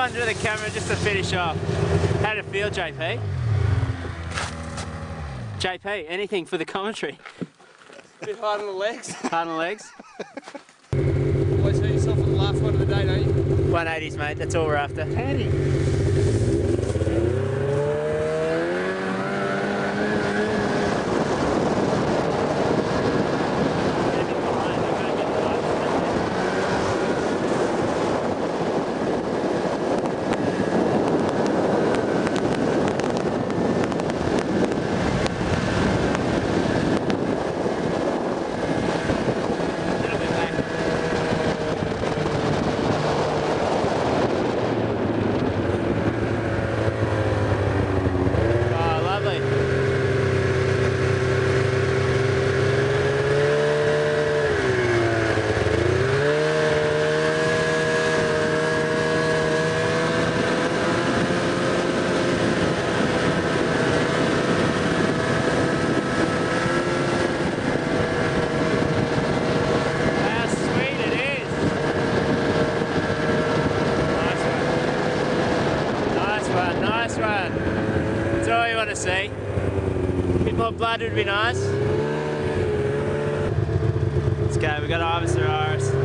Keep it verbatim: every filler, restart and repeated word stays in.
one to the camera just to finish off. How'd it feel, J P? J P, anything for the commentary? A bit hard on the legs. Hard on the legs? Always hurt yourself on the last one of the day, don't you? one eighties, mate, that's all we're after. eighty. Nice one. That's all you want to see. A bit more blood would be nice. Let's go, we've got Ivan Serraris.